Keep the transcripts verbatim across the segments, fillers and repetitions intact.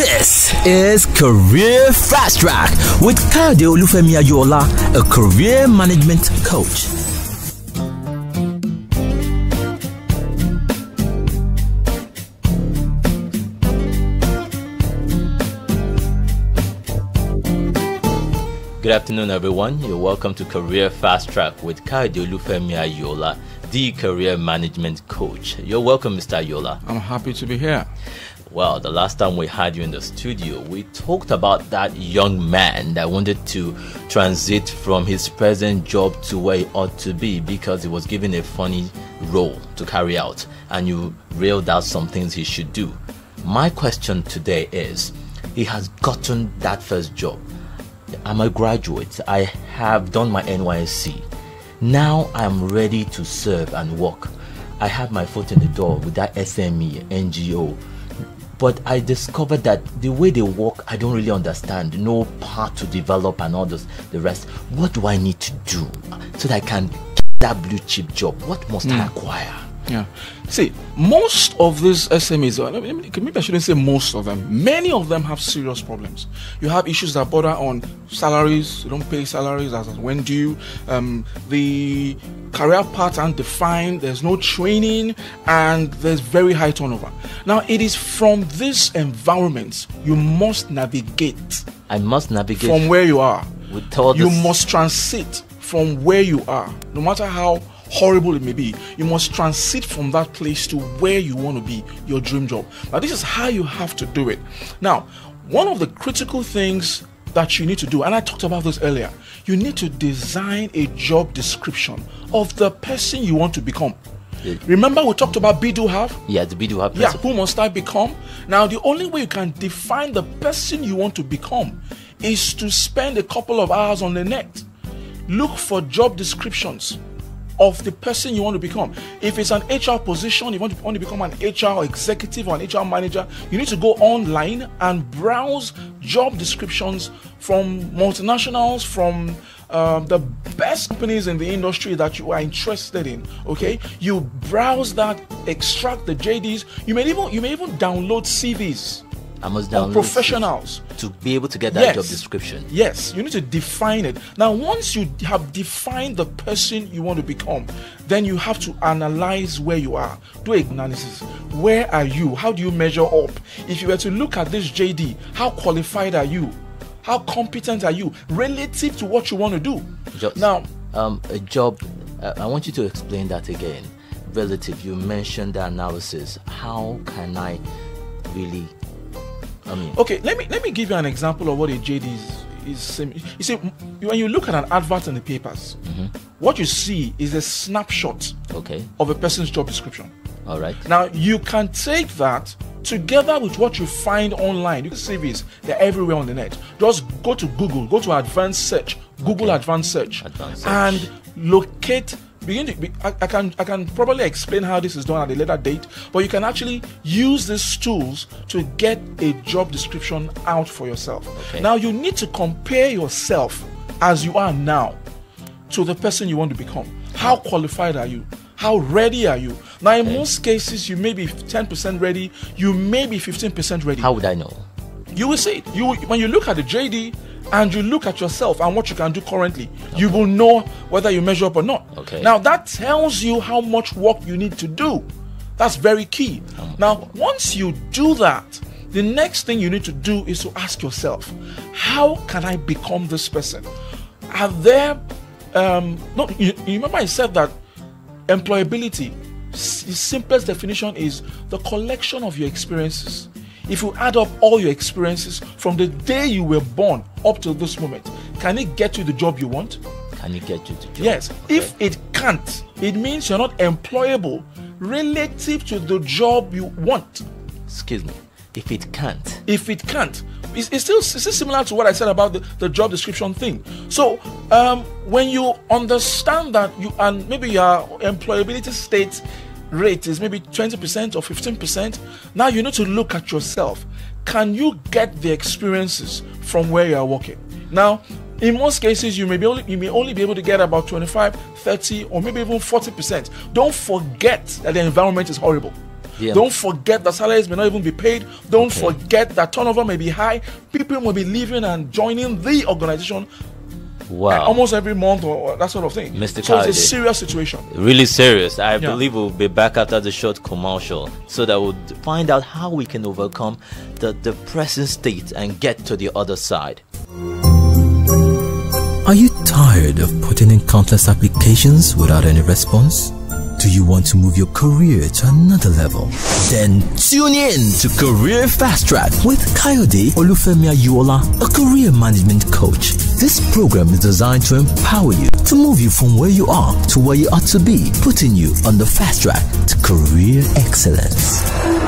This is Career Fast Track with Kayode Olufemi-Ayoola, a career management coach. Good afternoon, everyone. You're welcome to Career Fast Track with Kayode Olufemi-Ayoola, the career management coach. You're welcome, Mister Ayoola. I'm happy to be here. Well, the last time we had you in the studio, we talked about that young man that wanted to transit from his present job to where he ought to be because he was given a funny role to carry out, and you railed out some things he should do. My question today is, he has gotten that first job. I'm a graduate. I have done my N Y S C. Now I'm ready to serve and work. I have my foot in the door with that S M E, N G O. But I discovered that the way they work, I don't really understand. No part to develop and all this, the rest. What do I need to do so that I can get that blue chip job? What must mm. I acquire? Yeah. See, most of these S M Es, maybe I shouldn't say most of them, many of them have serious problems. You have issues that border on salaries, you don't pay salaries as when due, um, the career path aren't defined, there's no training, and there's very high turnover. Now, it is from this environment you must navigate. I must navigate from where you are. With all you this... must transit from where you are, no matter how horrible it may be. You must transit from that place to where you want to be, your dream job. Now, this is how you have to do it. Now, one of the critical things that you need to do, and I talked about this earlier, you need to design a job description of the person you want to become. Yeah. Remember we talked about be, do, have? Yeah, the be, do, have. Yeah, who must I become? Now, the only way you can define the person you want to become is to spend a couple of hours on the net. Look for job descriptions of the person you want to become. If it's an H R position, you want to, want to become an H R executive or an H R manager, you need to go online and browse job descriptions from multinationals, from um, the best companies in the industry that you are interested in. Okay, you browse that, extract the J Ds. You may even you may even download C Vs. I must download professionals to be able to get that yes. job description. Yes, you need to define it. Now, once you have defined the person you want to become, then you have to analyze where you are. Do an analysis. Where are you? How do you measure up? If you were to look at this J D, how qualified are you? How competent are you relative to what you want to do? Just, now, um, a job. Uh, I want you to explain that again. Relative. You mentioned the analysis. How can I really? I mean, okay, let me let me give you an example of what a J D is. is you see, when you look at an advert in the papers, mm-hmm. what you see is a snapshot okay. of a person's job description. All right. Now, you can take that together with what you find online. You can see this; they're everywhere on the net. Just go to Google, go to advanced search, Google okay. advanced search, advanced search, and locate. Begin to be, I, I can I can probably explain how this is done at a later date, but you can actually use these tools to get a job description out for yourself. Okay. Now, you need to compare yourself as you are now to the person you want to become. How qualified are you? How ready are you? Now, in okay. most cases, you may be ten percent ready, you may be fifteen percent ready. How would I know? You will see it. You when you look at the J D and you look at yourself and what you can do currently, okay. you will know whether you measure up or not. Okay. Now, that tells you how much work you need to do. That's very key. Um, now, once you do that, the next thing you need to do is to ask yourself, how can I become this person? Are there um no you, you remember I said that employability, the simplest definition is the collection of your experiences. If you add up all your experiences from the day you were born up to this moment, can it get you the job you want? Can it get you the job? Yes. Okay. If it can't, it means you're not employable relative to the job you want. Excuse me. If it can't. If it can't. It's, it's, still, it's still similar to what I said about the, the job description thing. So, um, when you understand that you and maybe your employability state rate is maybe twenty percent or fifteen percent, now you need to look at yourself. Can you get the experiences from where you are working? Now, in most cases, you may be only you may only be able to get about twenty-five, thirty, or maybe even forty percent. Don't forget that the environment is horrible. Yeah. Don't forget that salaries may not even be paid. Don't Okay. forget that turnover may be high. People will be leaving and joining the organization Wow. almost every month or, or that sort of thing. Mister So it's a Kayode. serious situation. Really serious. I Yeah. believe we'll be back after the short commercial so that we'll find out how we can overcome the, the present state and get to the other side. Are you tired of putting in countless applications without any response? Do you want to move your career to another level? Then tune in to Career Fast Track with Kayode Olufemi-Ayoola, a career management coach. This program is designed to empower you to move you from where you are to where you ought to be, putting you on the fast track to career excellence.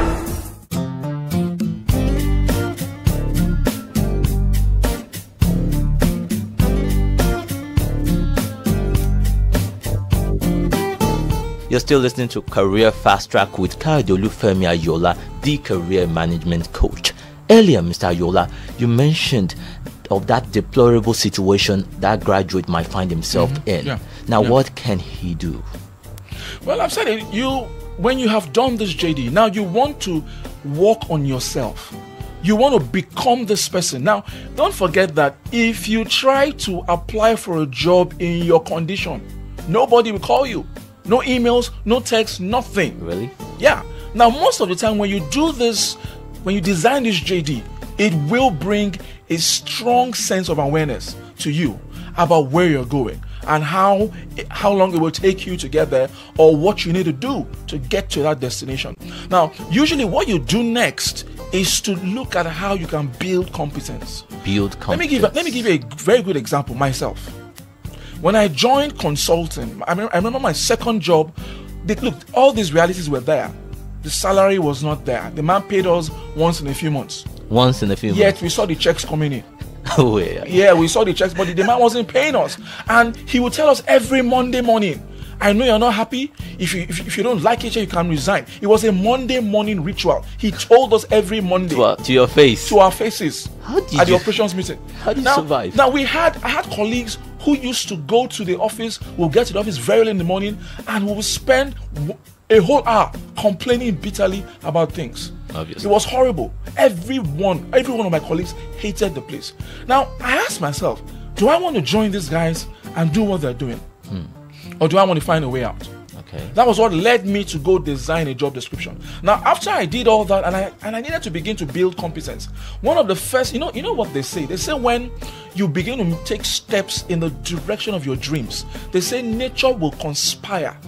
You're still listening to Career Fast Track with Kayode Olufemi-Ayoola, the career management coach. Earlier, Mister Ayoola, you mentioned of that deplorable situation that graduate might find himself Mm-hmm. in. Yeah. Now, Yeah. what can he do? Well, I've said it. You, when you have done this J D, now you want to work on yourself. You want to become this person. Now, don't forget that if you try to apply for a job in your condition, nobody will call you. No emails, no texts, nothing. Really? Yeah. Now, most of the time when you do this, when you design this J D, it will bring a strong sense of awareness to you about where you're going and how how long it will take you to get there, or what you need to do to get to that destination. Now, usually what you do next is to look at how you can build competence. Build confidence. Let me give let me give you a very good example myself. When I joined consulting, I, mean, I remember my second job. They, look, all these realities were there. The salary was not there. The man paid us once in a few months. Once in a few Yet months. we saw the checks coming in. Oh, yeah. Yeah, we saw the checks, but the man wasn't paying us. And he would tell us every Monday morning, I know you're not happy. If you if, if you don't like it, you can resign. It was a Monday morning ritual. He told us every Monday To, uh, to your face. to our faces How did at the you- operations meeting. how did you now, survive? Now we had I had colleagues who used to go to the office. We'll get to the office very early in the morning, and we will spend w- a whole hour complaining bitterly about things. Obviously. It was horrible. Everyone, every one of my colleagues hated the place. Now I asked myself, do I want to join these guys and do what they're doing, or do I want to find a way out? Okay. That was what led me to go design a job description. Now, after I did all that, and I and I needed to begin to build competence. One of the first, you know, you know what they say. They say when you begin to take steps in the direction of your dreams, they say nature will conspire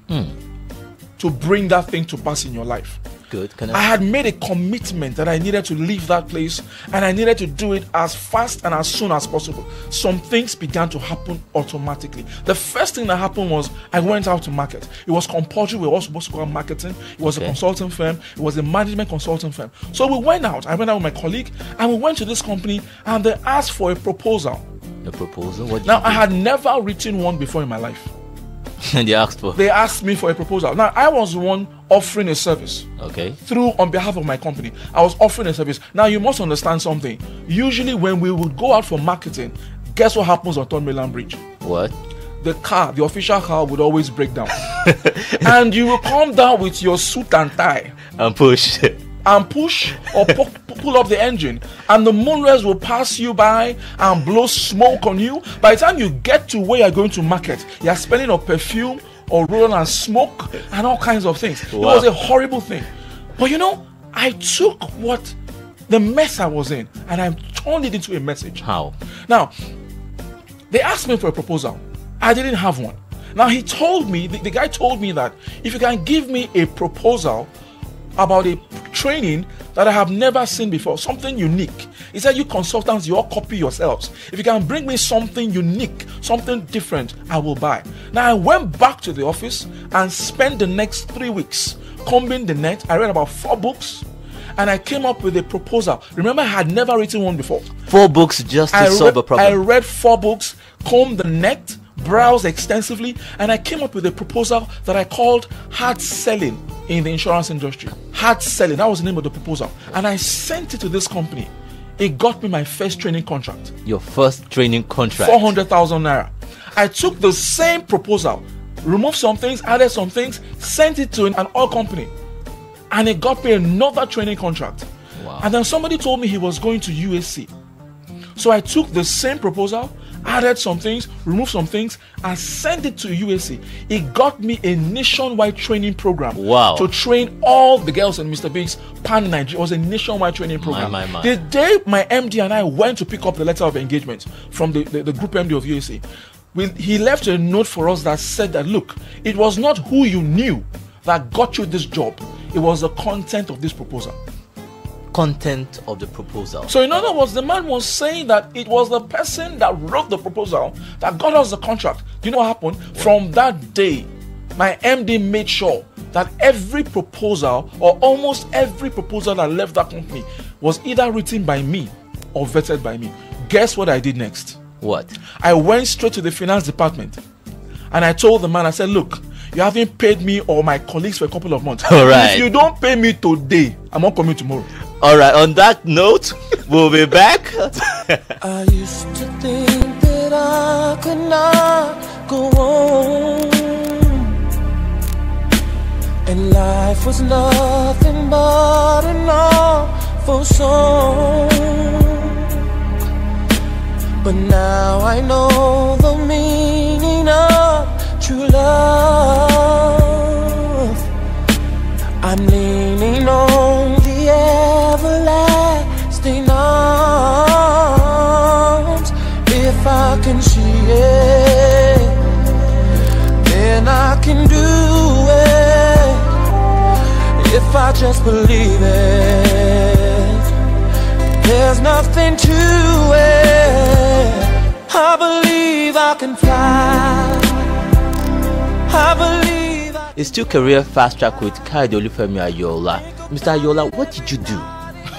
to bring that thing to pass in your life. Good. Can I I? had made a commitment that I needed to leave that place, and I needed to do it as fast and as soon as possible. Some things began to happen automatically. The first thing that happened was I went out to market. It was compulsory. We were all supposed to go out marketing. It was Okay. a consulting firm. It was a management consulting firm. So we went out. I went out with my colleague, and we went to this company, and they asked for a proposal. The proposal? What did Now, you I do? had never written one before in my life. And they asked for. They asked me for a proposal. Now, I was the one offering a service. Okay. Through on behalf of my company, I was offering a service. Now you must understand something. Usually when we would go out for marketing, guess what happens on Third Mainland Bridge? What? The car, the official car, would always break down. And you will come down with your suit and tie And push. and push or pu- pull up the engine, and the moonrays will pass you by and blow smoke on you. By the time you get to where you're going to market, you're smelling of perfume or rolling and smoke and all kinds of things. It Wow. was a horrible thing. But you know, I took what the mess I was in and I turned it into a message. How? Now, they asked me for a proposal. I didn't have one. Now, he told me, the, the guy told me that if you can give me a proposal about a training that I have never seen before, something unique. He said, you consultants, you all copy yourselves. If you can bring me something unique, something different, I will buy. Now, I went back to the office and spent the next three weeks combing the net. I read about four books, and I came up with a proposal. Remember, I had never written one before. Four books just to I solve read, a problem. I read four books, combed the net, browsed extensively, and I came up with a proposal that I called hard selling in the insurance industry. Hard selling, that was the name of the proposal. And I sent it to this company. It got me my first training contract, Your first training contract. four hundred thousand naira. I took the same proposal, removed some things, added some things, sent it to an oil company. and he got me another training contract. Wow. And then somebody told me he was going to U S C. So I took the same proposal, added some things, removed some things, and sent it to U S C. It got me a nationwide training program. Wow. To train all the girls in Mister Big's Pan Nigeria. It was a nationwide training program. My, my, my. The day my M D and I went to pick up the letter of engagement from the, the, the group M D of U S C, we, he left a note for us that said that, look, it was not who you knew that got you this job. It was the content of this proposal. Content of the proposal. So in other words, the man was saying that it was the person that wrote the proposal that got us the contract. Do you know what happened? What? From that day, my M D made sure that every proposal, or almost every proposal that left that company, was either written by me or vetted by me. Guess what I did next? What? I went straight to the finance department and I told the man, I said, look, you haven't paid me or my colleagues for a couple of months. All right. If you don't pay me today, I'm not coming tomorrow. All right, on that note, we'll be back. I used to think that I could not go on, and life was nothing but an awful song. But now I know the meaning of true love. I'm leaning on the everlasting arms. If I can see it, then I can do it. If I just believe it, there's nothing to it. I believe I can fly. I believe. It's still Career Fast Track with Kayode Olufemi-Ayoola. Mister Ayoola, what did you do?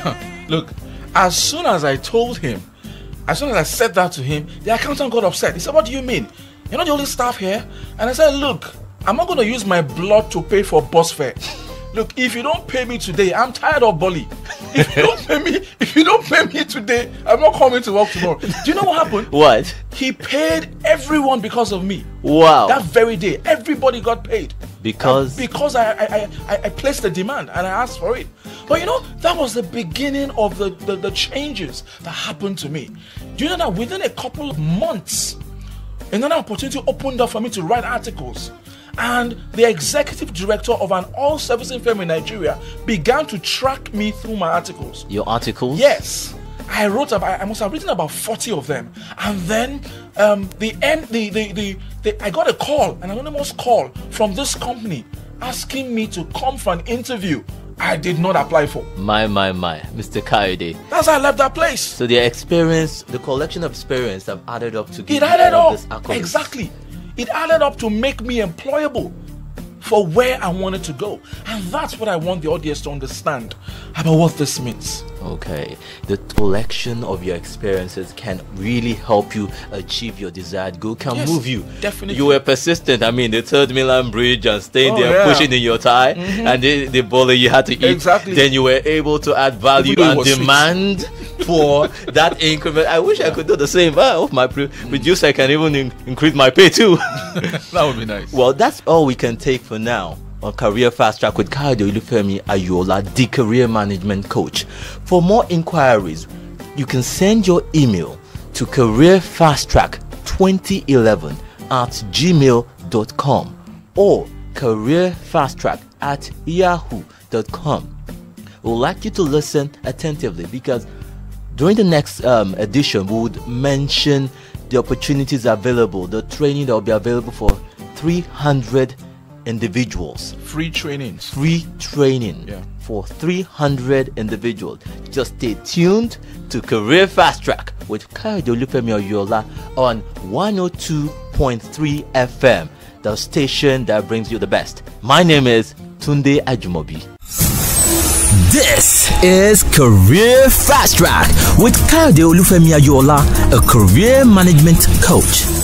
Look, as soon as I told him, as soon as I said that to him, the accountant got upset. He said, what do you mean? You're not the only staff here? And I said, look, I'm not going to use my blood to pay for bus fare. Look, if you don't pay me today, I'm tired of Bolly. If you don't pay me, if you don't pay me today, I'm not coming to work tomorrow. Do you know what happened? What? He paid everyone because of me. Wow. That very day, everybody got paid. Because? Uh, because I, I, I, I placed the demand and I asked for it. But you know, that was the beginning of the, the, the changes that happened to me. Do you know that within a couple of months, another opportunity opened up for me to write articles? And the executive director of an all-servicing firm in Nigeria began to track me through my articles. Your articles? Yes. I wrote about, I must have written about forty of them. And then um, the end, the, the, the, the, I got a call, an anonymous call from this company asking me to come for an interview I did not apply for. My, my, my. Mister Kayode. That's how I left that place. So the experience, the collection of experience have added up to give It added all up. this accolades. Exactly. It added up to make me employable for where I wanted to go. And that's what I want the audience to understand about what this means. Okay. The collection of your experiences can really help you achieve your desired goal, can Yes, move you. definitely. You were persistent. I mean, the Third Milan Bridge and staying Oh, there, yeah. pushing in your tie, Mhm. and the, the bowler you had to eat. Exactly. Then you were able to add value Even though it and was sweet. demand for that increment. I wish I could do the same. I hope my pre- producer can even in- increase my pay too. That would be nice. Well, that's all we can take for now on Career Fast Track with Kayode Olufemi-Ayoola, the career management coach. For more inquiries, you can send your email to careerfasttrack twenty eleven at gmail dot com or careerfasttrack at yahoo dot com. We'd like you to listen attentively because during the next um, edition, we would mention the opportunities available, the training that will be available for three hundred individuals. Free trainings. Free training Yeah. for three hundred individuals. Just stay tuned to Career Fast Track with Kayode Olufemi-Ayoola on one oh two point three F M, the station that brings you the best. My name is Tunde Ajumobi. This is Career Fast Track with Kayode Olufemi-Ayoola, a career management coach.